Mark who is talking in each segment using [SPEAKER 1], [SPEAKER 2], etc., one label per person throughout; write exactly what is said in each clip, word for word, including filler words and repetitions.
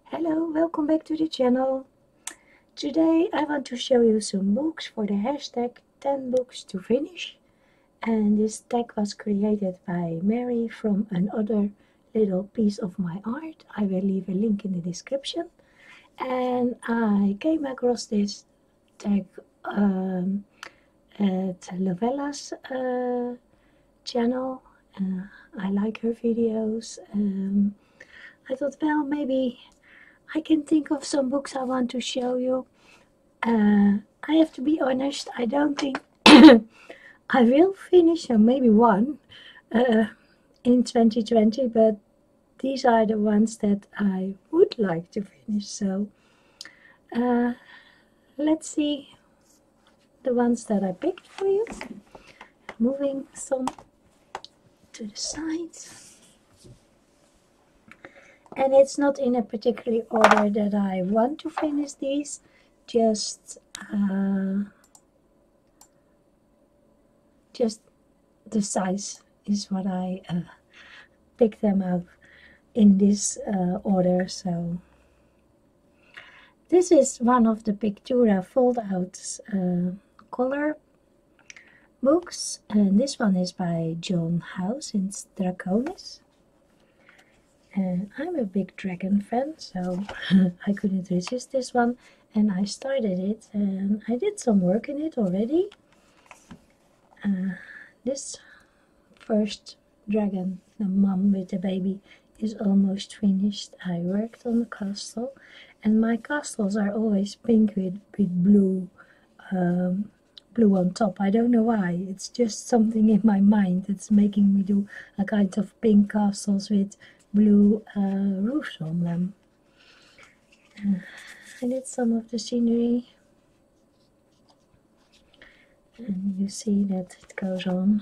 [SPEAKER 1] Hello, welcome back to the channel. Today I want to show you some books for the hashtag ten books to finish. And this tag was created by Mary from another little piece of my art. I will leave a link in the description. And I came across this tag um, at Lovella's uh, channel. Uh, I like her videos. Um, I thought, well, maybe I can think of some books I want to show you. Uh, I have to be honest, I don't think I will finish, or maybe one, uh, in twenty twenty, but these are the ones that I would like to finish. So uh, let's see the ones that I picked for you. Moving some to the side. And it's not in a particular order that I want to finish these, just uh, just the size is what I uh, picked them up in this uh, order. So this is one of the Pictura fold out uh, color books, and this one is by John House in Draconis. And I'm a big dragon fan, so I couldn't resist this one, and I started it and I did some work in it already. Uh, this first dragon, the mom with the baby, is almost finished. I worked on the castle, and my castles are always pink with, with blue um, blue on top. I don't know why, it's just something in my mind that's making me do a kind of pink castles with blue uh, roofs on them. Uh, I did some of the scenery, and you see that it goes on.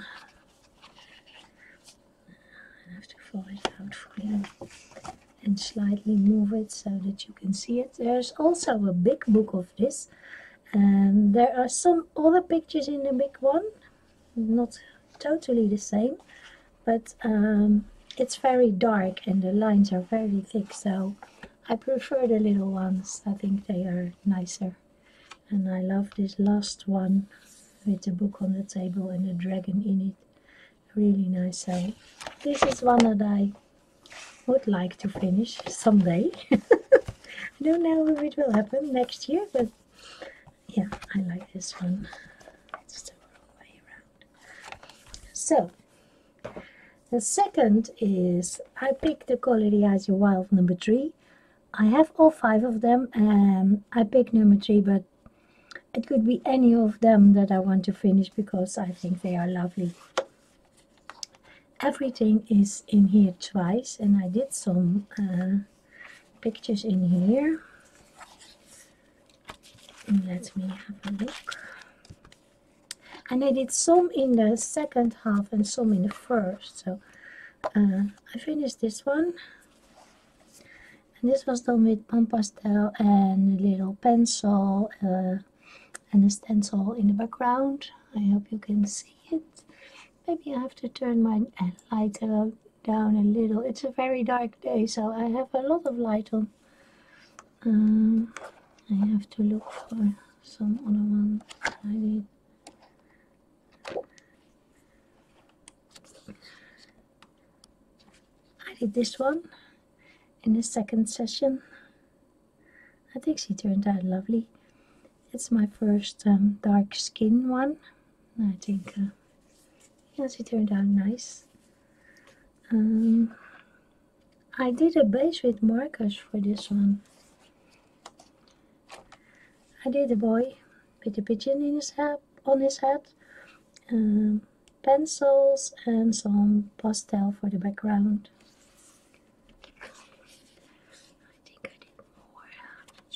[SPEAKER 1] I have to fold it out for you and slightly move it so that you can see it. There's also a big book of this, and there are some other pictures in the big one, not totally the same, but um, it's very dark and the lines are very thick, so I prefer the little ones. I think they are nicer. And I love this last one with the book on the table and the dragon in it. Really nice. So this is one that I would like to finish someday. I don't know if it will happen next year, but yeah, I like this one. It's the wrong way around. So the second is, I picked the Quality As Your Wild number three. I have all five of them, and I picked number three, but it could be any of them that I want to finish because I think they are lovely. Everything is in here twice, and I did some uh, pictures in here. And let me have a look. And I did some in the second half and some in the first. So uh, I finished this one. And this was done with pan pastel and a little pencil uh, and a stencil in the background. I hope you can see it. Maybe I have to turn my light uh, down a little. It's a very dark day, so I have a lot of light on. Um, I have to look for some other one. I did. I did this one in the second session. I think she turned out lovely. It's my first um, dark skin one. I think, uh, yeah, she turned out nice. Um, I did a base with markers for this one. I did a boy with a pigeon in his head, on his head, um, pencils and some pastel for the background. I think I did more, I'm not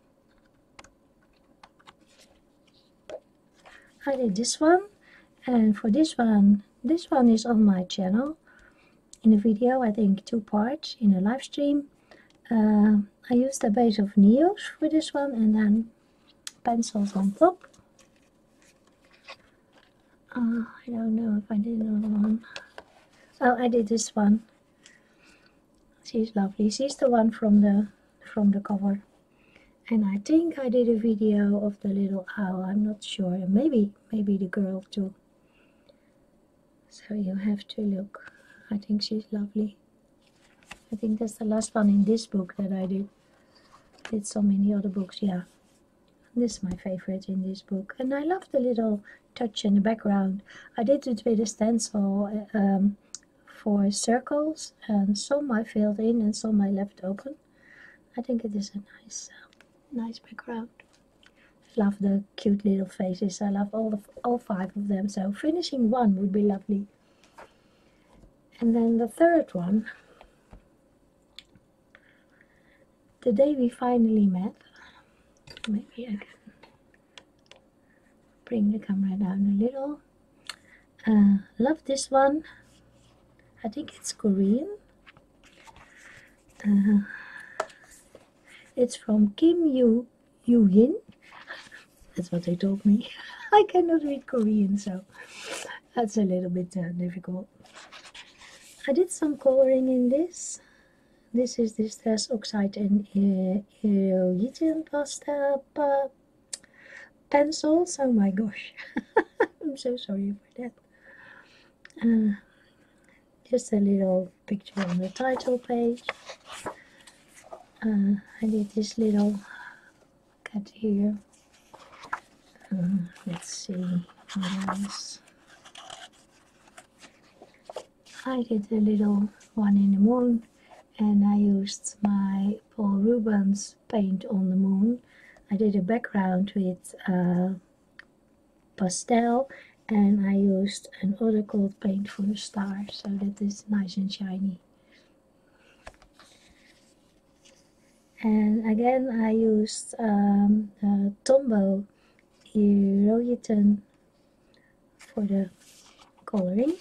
[SPEAKER 1] sure. I did this one, and for this one, this one is on my channel in a video, I think two parts in a live stream. Uh, I used a base of Neos for this one and then pencils on top. Uh, I don't know if I did another one. Oh, I did this one. She's lovely. She's the one from the from the cover. And I think I did a video of the little owl, I'm not sure, maybe maybe the girl too. So you have to look. I think she's lovely. I think that's the last one in this book that I did. Did so many other books, yeah. This is my favorite in this book. And I love the little touch in the background. I did it with a stencil um, for circles, and some I filled in and some I left open. I think it is a nice, uh, nice background. I love the cute little faces. I love all the all five of them. So finishing one would be lovely. And then the third one, The Day We Finally Met. Maybe I can bring the camera down a little. Uh, love this one. I think it's Korean. Uh, it's from Kim Yoo Yin. That's what they told me. I cannot read Korean, so that's a little bit uh, difficult. I did some coloring in this. This is Distress Oxide and Erudition pastel pa pencils. Oh my gosh. I'm so sorry for that. Uh, just a little picture on the title page. Uh, I did this little cat here. Uh, let's see what else. I did a little one in the moon, and I used my Paul Rubens paint on the moon. I did a background with uh, pastel, and I used an other colored paint for the star, so that is nice and shiny. And again I used um, uh, Tombow Erudition for the coloring.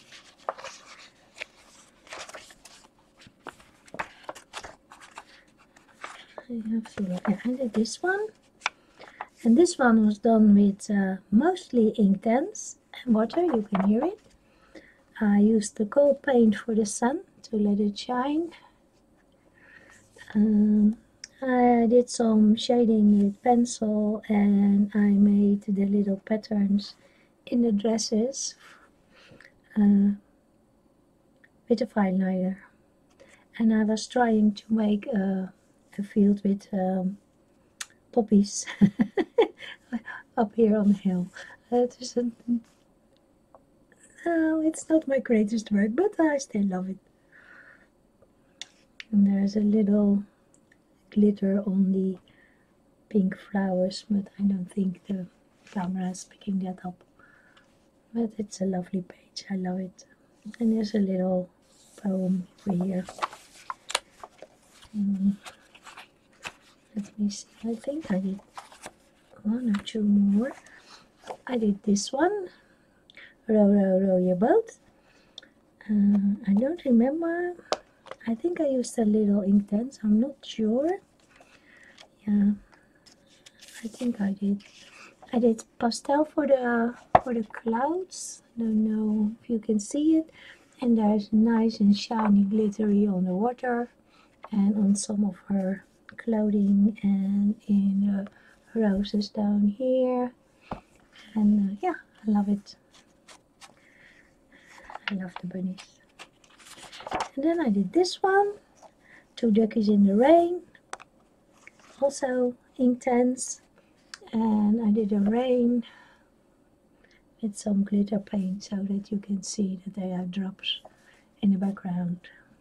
[SPEAKER 1] I have to look. I did this one, and this one was done with uh, mostly Inktense and water. You can hear it. I used the gold paint for the sun to let it shine. Um, I did some shading with pencil, and I made the little patterns in the dresses uh, with a fine liner. And I was trying to make a a field with um, poppies up here on the hill. It is a, oh, it's not my greatest work, but I still love it. And there's a little glitter on the pink flowers, but I don't think the camera is picking that up. But it's a lovely page, I love it. And there's a little poem over here. Mm. Let me see, I think I did one or two more. I did this one, Row, Row, Row Your Boat. Uh, I don't remember. I think I used a little Inktense, I'm not sure. Yeah, I think I did. I did pastel for the for the clouds. I don't know if you can see it. And there's nice and shiny glittery on the water and on some of her clothing and in the roses down here. And uh, yeah, I love it. I love the bunnies. And then I did this one, Two Duckies in the Rain, also Inktense, and I did a rain with some glitter paint so that you can see that they have drops in the background.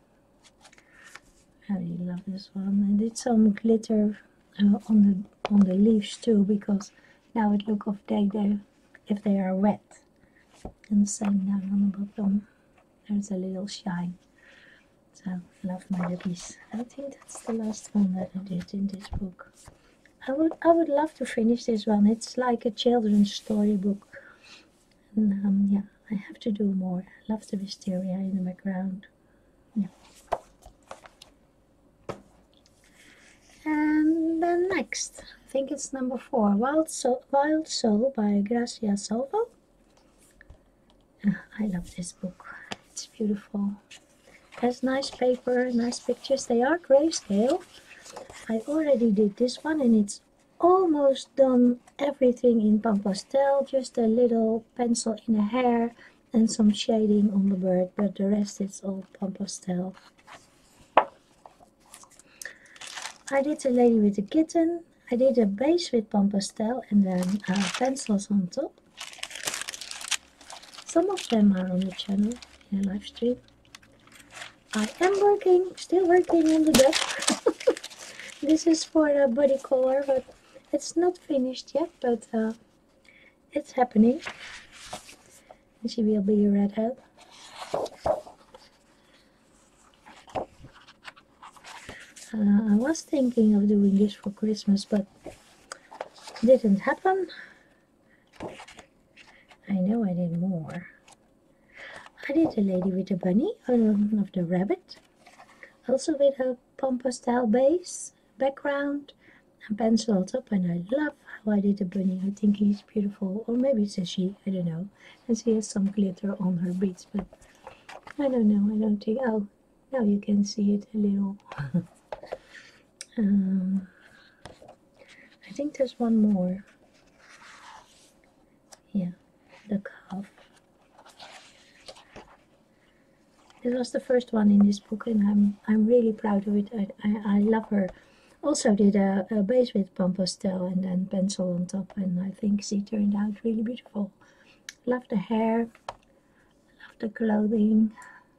[SPEAKER 1] I really love this one. I did some glitter uh, on the on the leaves too, because now it looks if they, they if they are wet. And the same down on the bottom. There's a little shine. So I love my lippies. I think that's the last one that I did in this book. I would I would love to finish this one. It's like a children's storybook. And um, yeah, I have to do more. I love the wisteria in the background. Yeah. And then next, I think it's number four, Wild Soul, Wild Soul by Gracia Salvo. Uh, I love this book. It's beautiful. It has nice paper, nice pictures. They are grayscale, I already did this one and it's almost done everything in Pan Pastel, just a little pencil in the hair and some shading on the bird, but the rest is all Pan Pastel. I did a lady with a kitten. I did a base with Pan Pastel and then uh, pencils on top. Some of them are on the channel in a live stream. I am working, still working on the duck. This is for a body color, but it's not finished yet, but uh, it's happening. And she will be a redhead. Uh, I was thinking of doing this for Christmas, but didn't happen. I know I did more. I did a lady with a bunny, um, of the rabbit. Also with a Pan Pastel base, background, and pencil on top. And I love how I did a bunny. I think he's beautiful. Or maybe it's a she, I don't know. And she has some glitter on her beads, but I don't know. I don't think. Oh, now you can see it a little. um, I think there's one more. Yeah, the calf. This was the first one in this book, and I'm I'm really proud of it. I I, I love her. Also did a, a base with Pan Pastel and then pencil on top, and I think she turned out really beautiful. Love the hair, love the clothing,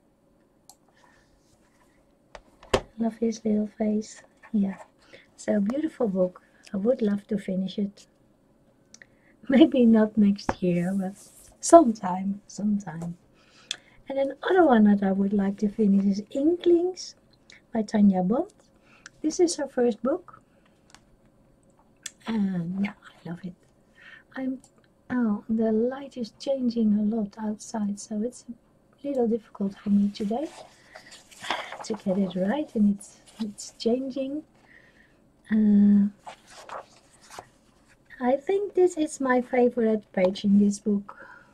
[SPEAKER 1] love his little face. Yeah, so beautiful book. I would love to finish it. Maybe not next year, but sometime, sometime. And another one that I would like to finish is Inklings by Tanja Bond. This is her first book. And yeah, I love it. I'm oh, the light is changing a lot outside, so it's a little difficult for me today to get it right, and it's it's changing. Uh, I think this is my favorite page in this book.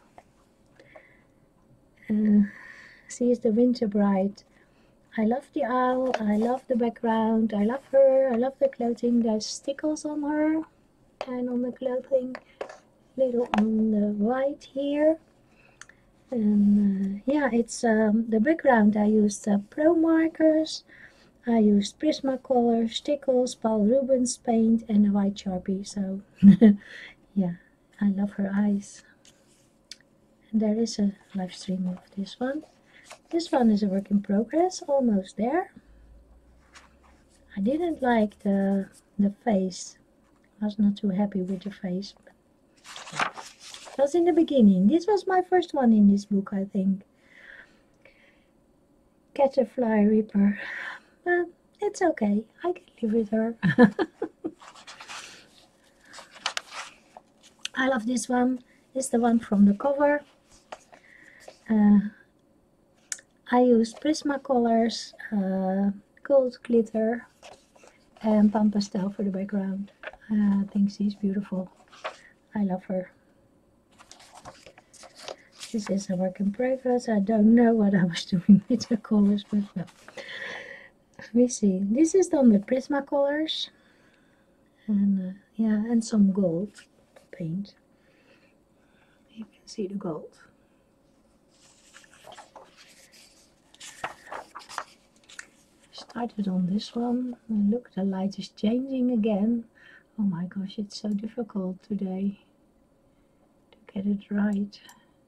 [SPEAKER 1] Uh, she is the Winter Bride. I love the owl, I love the background, I love her, I love the clothing. There's stickles on her and on the clothing, little on the white here. And uh, yeah, it's um, the background. I used uh, Pro markers, I used Prismacolor, stickles, Paul Rubens paint and a white Sharpie. So yeah, I love her eyes. And there is a live stream of this one. This one is a work in progress, almost there. I didn't like the the face. I was not too happy with the face. But it was in the beginning. This was my first one in this book, I think. Caterfly Reaper. But it's okay. I can live with her. I love this one. It's the one from the cover. Uh, I use Prismacolors, uh, gold glitter, and Pan Pastel for the background. Uh, I think she's beautiful. I love her. This is a work in progress. I don't know what I was doing with the colors, but well. Let me see. This is done with Prismacolors, and uh, yeah, and some gold paint. You can see the gold. Started on this one, and look, the light is changing again. Oh my gosh, it's so difficult today to get it right.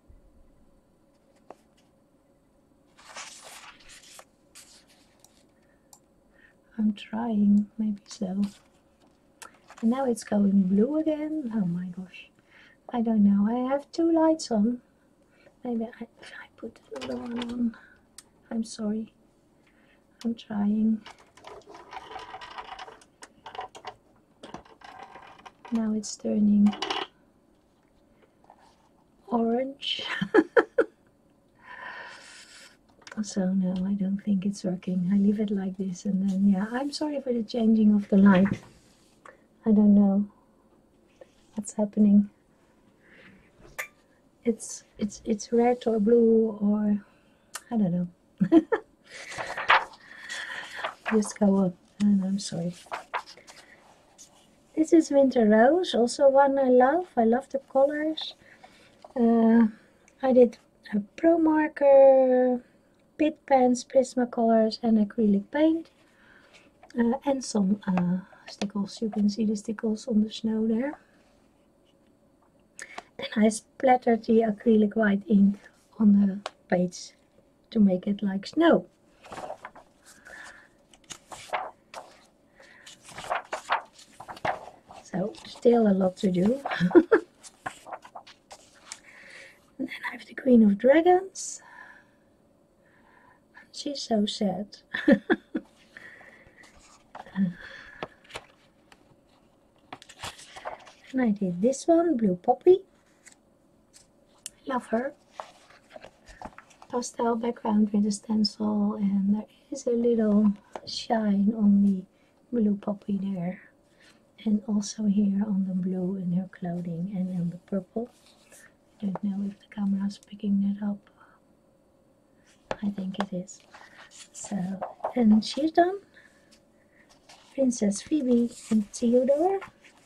[SPEAKER 1] I'm trying, maybe so. And now it's going blue again. Oh my gosh, I don't know. I have two lights on. Maybe I, I put another one on. I'm sorry. I'm trying. Now it's turning orange. So no, I don't think it's working. I leave it like this, and then yeah, I'm sorry for the changing of the light. I don't know what's happening. It's it's it's red or blue or I don't know. Just go And I'm sorry. This is Winter Rose, also one I love. I love the colors. Uh, I did a Pro Marker, Pit Pens, Prismacolors and acrylic paint. Uh, and some uh, stickles. You can see the stickles on the snow there. And I splattered the acrylic white ink on the page to make it like snow. So still a lot to do. And then I have the Queen of Dragons. She's so sad. And I did this one, Blue Poppy. Love her. Pastel background with a stencil, and there is a little shine on the Blue Poppy there. And also here on the blue in her clothing and on the purple. I don't know if the camera is picking that up. I think it is. So, and she's done. Princess Phoebe and Theodore.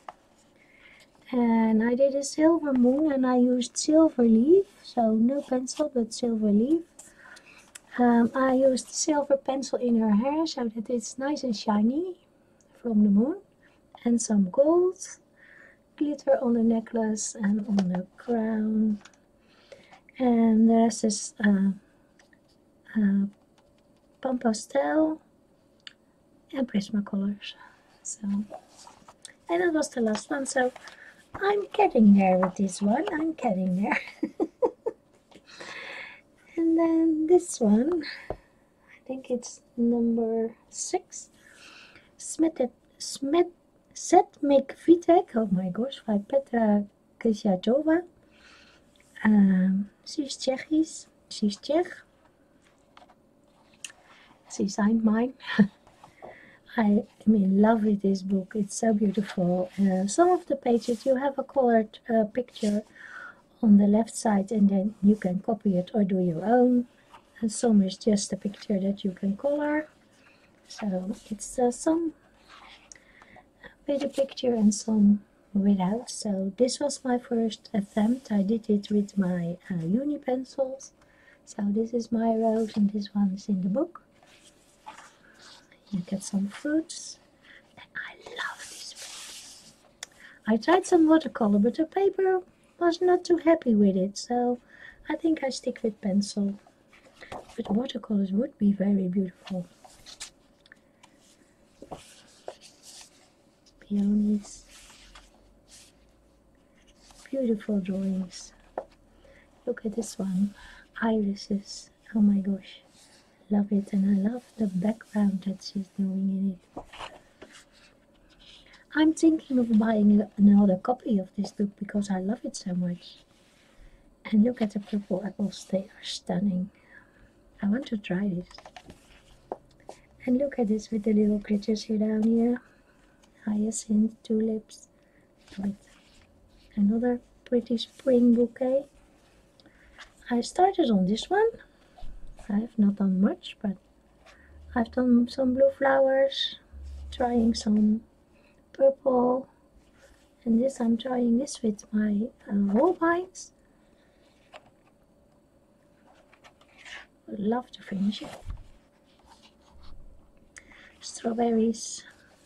[SPEAKER 1] And I did a silver moon and I used silver leaf. So no pencil but silver leaf. Um, I used silver pencil in her hair so that it's nice and shiny from the moon. And some gold glitter on the necklace and on the crown. And the rest is uh, uh, Pan Pastel and Prismacolors. So, and that was the last one. So I'm getting there with this one. I'm getting there. And then this one, I think it's number six. Smetet Smet Set Make Vitek, oh my gosh, by Petra Krysiatova. Um, she's Czechisch, she's Czech. She signed mine. I am in love with this book, it's so beautiful. Uh, some of the pages you have a colored uh, picture on the left side and then you can copy it or do your own. And some is just a picture that you can color. So it's uh, some with a picture and some without. So this was my first attempt. I did it with my uh, uni pencils. So this is my rose and this one is in the book. You get some fruits. And I love this paper. I tried some watercolor but the paper was not too happy with it. So I think I stick with pencil. But watercolors would be very beautiful. Peonies. Beautiful drawings. Look at this one. Irises. Oh my gosh. Love it. And I love the background that she's doing in it. I'm thinking of buying another copy of this book because I love it so much. And look at the purple apples. They are stunning. I want to try this. And look at this with the little critters here down here. Hyacinth, tulips, with another pretty spring bouquet. I started on this one. I have not done much, but I've done some blue flowers, trying some purple, and this I'm trying this with my uh, Holbeins. Would love to finish it. Strawberries.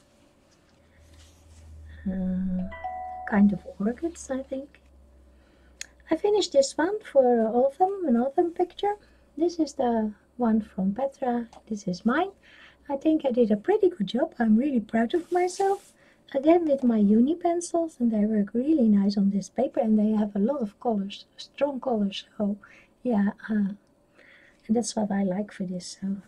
[SPEAKER 1] Uh, kind of orchids, I think. I finished this one for autumn, an autumn picture. This is the one from Petra. This is mine. I think I did a pretty good job. I'm really proud of myself. Again with my uni pencils, and they work really nice on this paper, and they have a lot of colors, strong colors. So yeah, uh, and that's what I like for this. So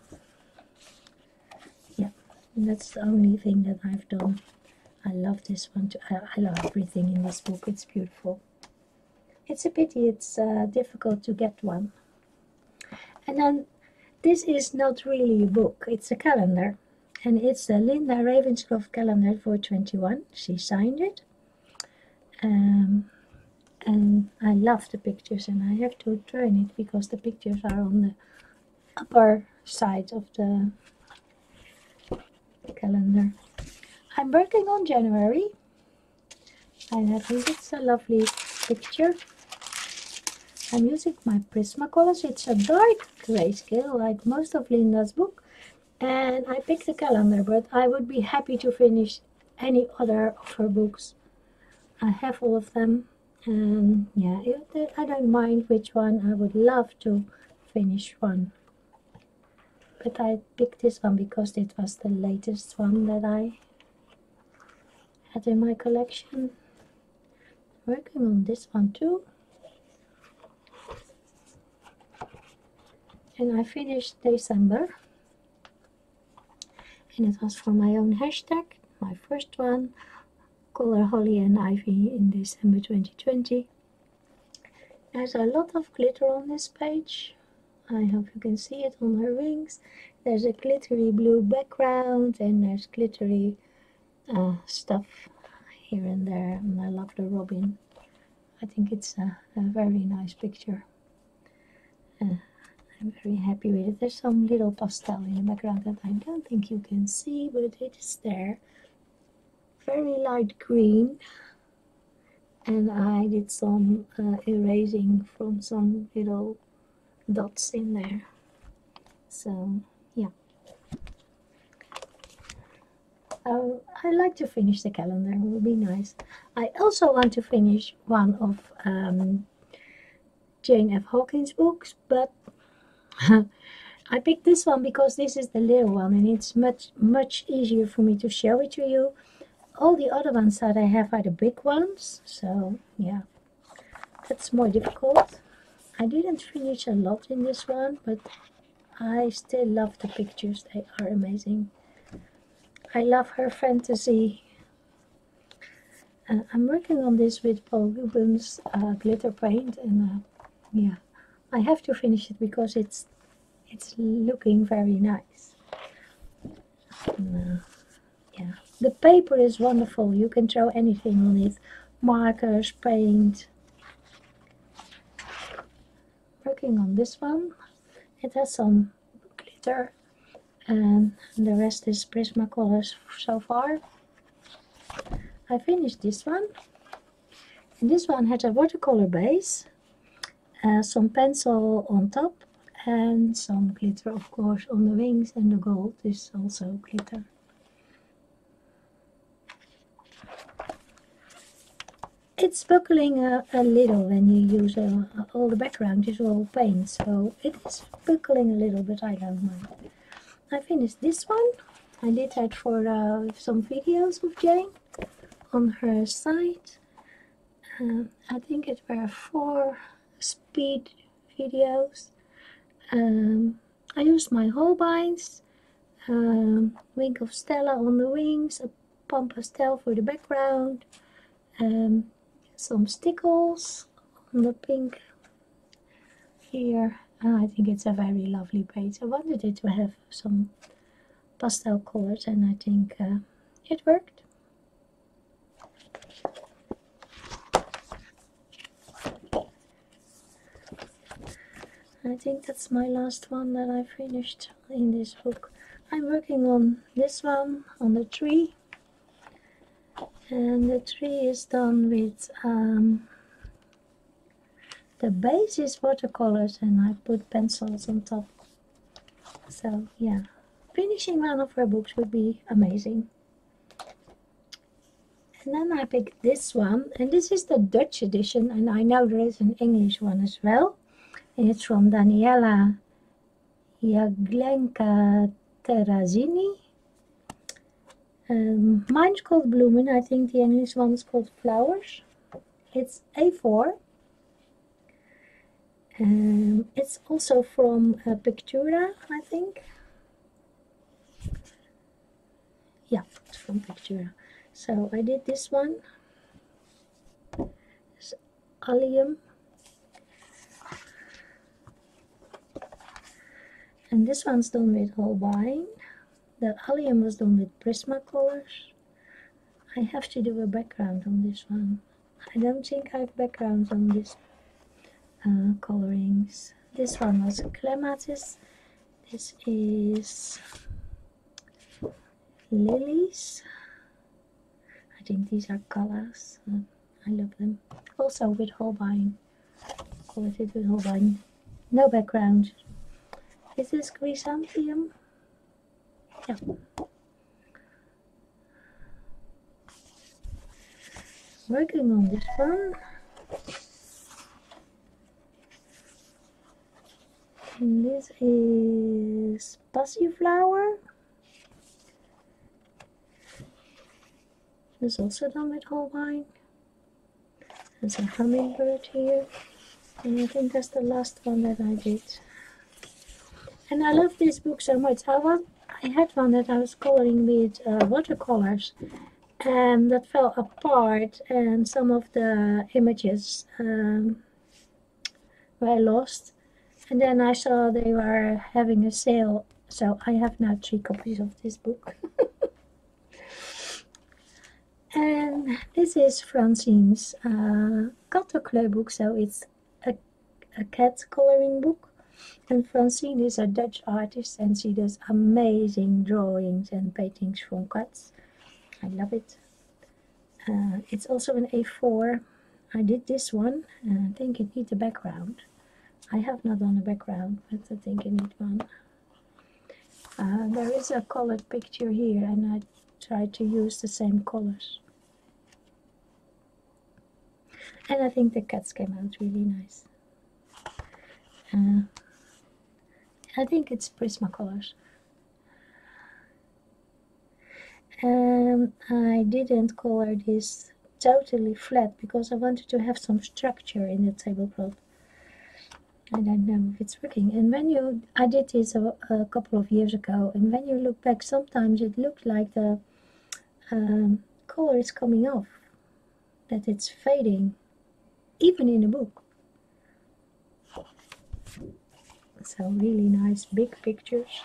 [SPEAKER 1] yeah, and that's the only thing that I've done. I love this one too. I, I love everything in this book. It's beautiful. It's a pity it's uh, difficult to get one. And then this is not really a book. It's a calendar. And it's the Linda Ravenscroft calendar for twenty-one. She signed it. Um, and I love the pictures. And I have to turn it because the pictures are on the upper side of the calendar. I'm working on January, and I think it's a lovely picture. I'm using my Prismacolors. It's a dark grayscale, like most of Linda's book. And I picked a calendar, but I would be happy to finish any other of her books. I have all of them. And yeah, it, I don't mind which one. I would love to finish one. But I picked this one because it was the latest one that I had in my collection. Working on this one too. And I finished December. And it was for my own hashtag, my first one, Color Holly and Ivy in December twenty twenty. There's a lot of glitter on this page. I hope you can see it on her wings. There's a glittery blue background and there's glittery uh, stuff here and there. And I love the robin. I think it's a, a very nice picture. Uh, I'm very happy with it. There's some little pastel in the background that I don't think you can see, but it is there. Very light green. And I did some uh, erasing from some little dots in there. So, yeah. Uh, I like to finish the calendar. It would be nice. I also want to finish one of um, Jane F. Hawkins' books, but I picked this one because this is the little one and it's much much easier for me to show it to you. All the other ones that I have are the big ones, so yeah, that's more difficult. I didn't finish a lot in this one, but I still love the pictures. They are amazing. I love her fantasy. Uh, I'm working on this with Paul Rubens uh, glitter paint, and uh, yeah, I have to finish it because it's it's looking very nice. And, uh, yeah, the paper is wonderful. You can throw anything on it, markers, paint. Working on this one, it has some glitter, and the rest is Prismacolors so far. I finished this one, and this one has a watercolor base, uh, some pencil on top, and some glitter, of course, on the wings, and the gold is also glitter. It's buckling a, a little when you use uh, all the background is all paint, so it is buckling a little, but I don't mind. I finished this one. I did that for uh, some videos of Jane on her site. Uh, I think it were four speed videos. Um, I used my Holbeins, um, Wink of Stella on the wings, a Pom Pastel for the background, um, some stickles on the pink here. Uh, I think it's a very lovely page. I wanted it to have some pastel colors, and I think uh, it worked. I think that's my last one that I finished in this book. I'm working on this one, on the tree. And the tree is done with, um, the base is watercolors and I put pencils on top. So yeah, finishing one of her books would be amazing. And then I picked this one, and this is the Dutch edition, and I know there is an English one as well. And it's from Daniela Jaglenka Terrazini. Um, mine's called Bloemen. I think the English one is called Flowers. It's A four. Um, it's also from uh, Pictura, I think. Yeah, it's from Pictura. So I did this one. It's Allium. And this one's done with Holbein. The Allium was done with Prismacolors. I have to do a background on this one. I don't think I have backgrounds on this uh, colorings. This one was Clematis. This is Lilies. think these are colors. Uh, I love them. Also with Holbein. Quality with Holbein. No background. Is this chrysanthemum? Yeah. Working on this one. And this is Passiflower. This is also done with Holbein. There's a hummingbird here. And I think that's the last one that I did. And I love this book so much. I was, I had one that I was coloring with uh, watercolors, and that fell apart, and some of the images um, were lost. And then I saw they were having a sale, so I have now three copies of this book. And this is Francine's uh, Kattenkleurboek book, so it's a, a cat coloring book. And Francine is a Dutch artist, and she does amazing drawings and paintings from cats. I love it. Uh, it's also an A four. I did this one, and I think it needs a background. I have not done a background, but I think I need one. Uh, there is a colored picture here, and I tried to use the same colors. And I think the cats came out really nice. Uh, I think it's Prismacolors. And I didn't color this totally flat because I wanted to have some structure in the tablecloth. I don't know if it's working. And when you, I did this a, a couple of years ago, and when you look back, sometimes it looks like the um, color is coming off, that it's fading, even in the book. So really nice big pictures.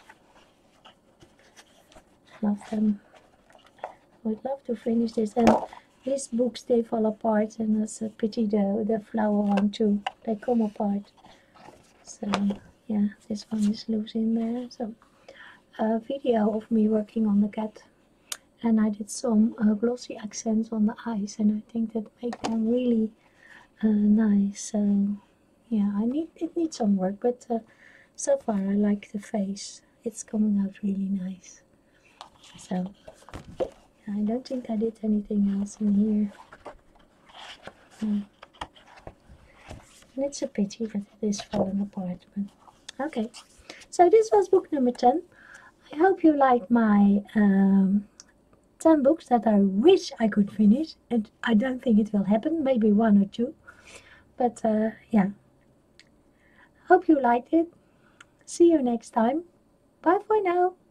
[SPEAKER 1] Love them. I would love to finish this. And these books, they fall apart, and that's a pity. The, the flower one too, they come apart. So yeah, this one is loose in there. So a video of me working on the cat, and I did some uh, glossy accents on the eyes, and I think that make them really uh, nice. So yeah, I need it needs some work, but uh, so far I like the face. It's coming out really nice. So I don't think I did anything else in here. Mm. And it's a pity that it is falling apart, but okay. So this was book number ten. I hope you like my um, ten books that I wish I could finish, and I don't think it will happen, maybe one or two. But uh, yeah, hope you liked it. See you next time. Bye for now.